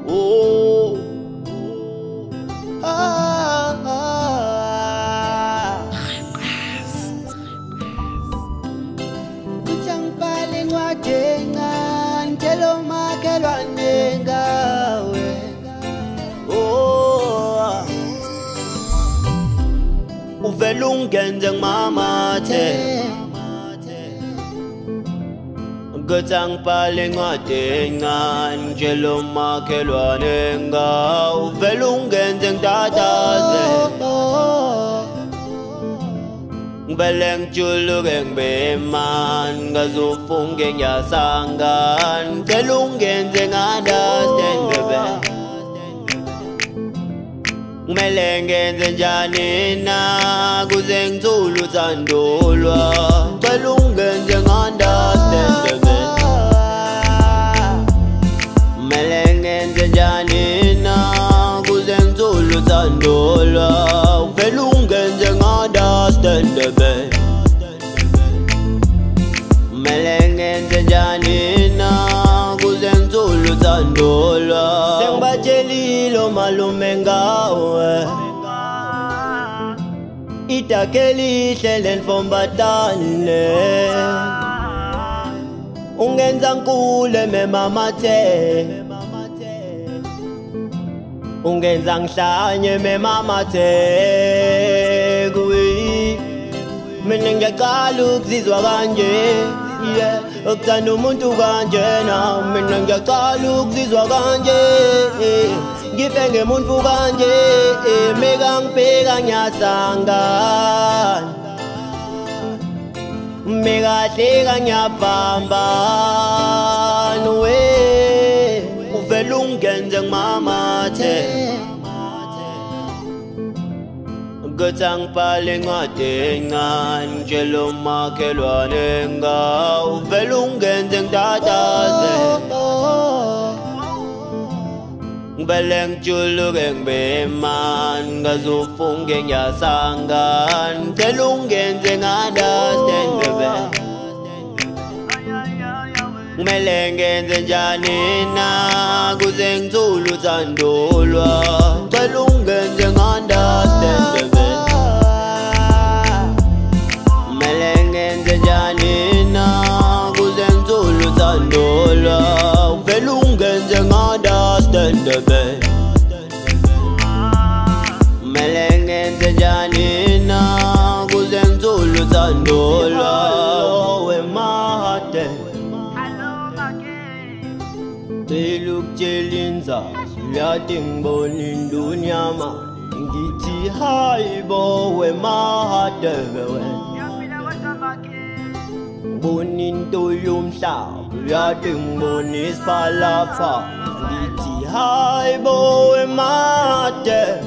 Oh, Kutsangibhale incwadi encane tshela umakhelwane ngawe. oh, uvela ungenze ngimamathe kuthi angibhale incwadi encane ngitshela umakhelwane ngawe. Uvela ungenze ngitataze ngivele ngijuluke ngibe mani ngazufunge ngiyasangana. Ngicela ungenze ngi-understand bebe, kumele ngenze njani na kuze ngithule uthandolwa. Ngicela ungenze ngi-understand bebe, kumele ngenze njani na kuze ngithule uthandolwa. Uvele ungenze ngi-understand bebe, kumele ngenze njani na kuze ngithule uthandolwa. Sengibatshelile omalume ngawe, idake lihle lenfombatane, ungenza ngikule memamathe, ungenza ngihlanye memamathe kuyi. Mina ngiyaqala ukuzizwa kanje, yeah, ukuthanda umuntu kanjena. Mina ngiyaqala ukuzizwa kanje, ngife ngemuntu kanje, meka ngibheka ngiyasangana, mekahleka ngiyabhambana. We uvele ungenze ngimamathe kuthi angibhale incwadi encane ngitshela umakhelwane ngawe. Uvele ungenze ngitataze ngivele ngijuluke ngibe mani ngazufunge ngiyasangana. Ngicela ungenze ngi-understand bebe, kumele ngenze njani na kuze ngithule uthandolwa. Ngicela ungenze ngi-understand bebe, kumele ngenze njani na kuze ngithule uthandolwa. Uvele ungenze ngi-understand bebe, kumele ngenze njani na kuze ngithule uthandolwa. Wemahate cela ukutshela inzalo uyade ngibona indunya mani, ngithi hayibo wemahadebe wena. Ngibona into yomhlaba uyade ngibona isiphalaphala, ngithi hayibo wemahadebe.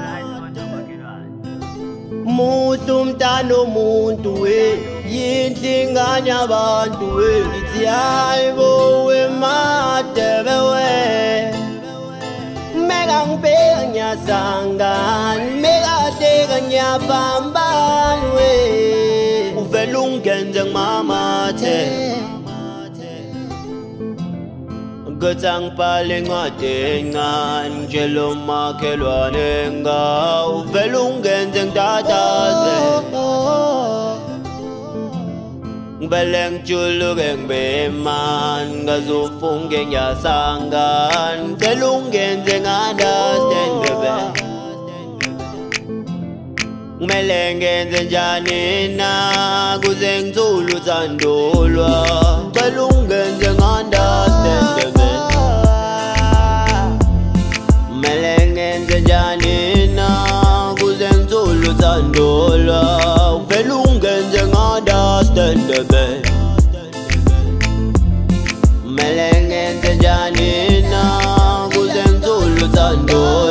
Muhle umntana omuntu we, yinhle ingane yabantu we. Ngithi hayibo wemadebe we, meka ngibheka ngiyasangana, mekahleka ngiyabhambana we. Uvele ungenze ngimamathe kuthi angibhale incwadi encane ngitshela umakhelwane ngawe. Uvele ungenze ngitataze ngivele ngijuluke ngibe mani ngazufunge ngiyasangana. Ngicela ungenze ngi-understand bebe, kumele ngenze njani na kuze ngithule uthandolwa. Ngicela ungenze ngi-understand bebe, kumele ngenze njani na kuze ngithule uthandolwa. Uvele ungenze ngi-understand bebe, kumele ngenze njani na kuze ngithule uthandolwa.